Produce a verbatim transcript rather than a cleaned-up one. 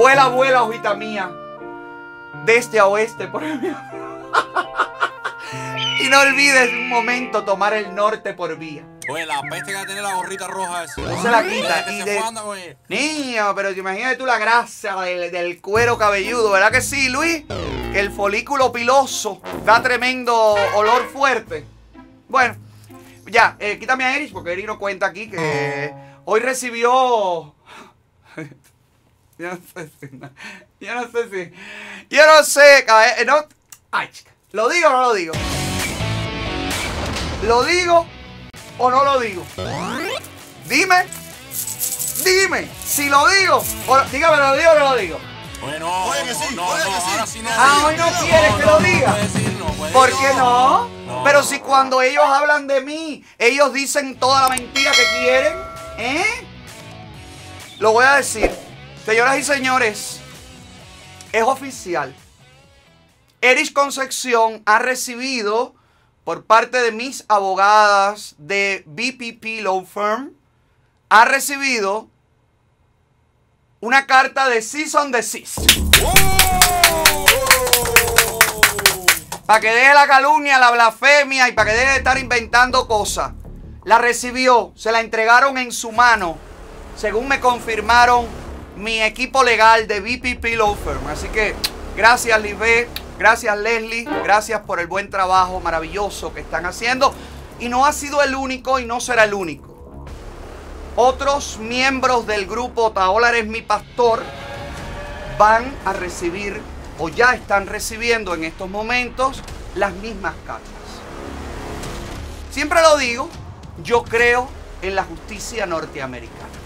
Vuela, vuela, hojita mía, de este a oeste por el mío. Y no olvides un momento tomar el norte por vía. Oye, la peste que va a tener la gorrita roja esa. No se la quita. Que Y se de... fanda, oye. Niño, pero imagínate tú la grasa del, del cuero cabelludo, ¿verdad que sí, Luis? Que el folículo piloso da tremendo olor fuerte. Bueno, ya, eh, quítame a Erich porque Erich no cuenta aquí que hoy recibió... Yo no sé si... Yo no sé si... Yo no sé, caballero, no... Ay, chica, ¿lo digo o no lo digo? ¿Lo digo o no lo digo? Dime, dime, si lo digo, o lo, dígame, ¿lo digo o no lo digo? Bueno, Oye, que sí, no, oye, no, que sí. ahora sí no. Ah, hoy no quieres que lo diga. No puede decir, no puede ¿Por decir. qué no? No. Pero si cuando ellos hablan de mí, ellos dicen toda la mentira que quieren, ¿eh? Lo voy a decir, señoras y señores, es oficial. Erich Concepción ha recibido por parte de mis abogadas de B P P Law Firm, ha recibido una carta de cease and desist. Para que deje la calumnia, la blasfemia y para que deje de estar inventando cosas. La recibió, se la entregaron en su mano, según me confirmaron mi equipo legal de B P P Law Firm. Así que gracias, Lisbeth. Gracias, Leslie. Gracias por el buen trabajo maravilloso que están haciendo. Y no ha sido el único y no será el único. Otros miembros del grupo Otaola Eres Mi Pastor van a recibir o ya están recibiendo en estos momentos las mismas cartas. Siempre lo digo, yo creo en la justicia norteamericana.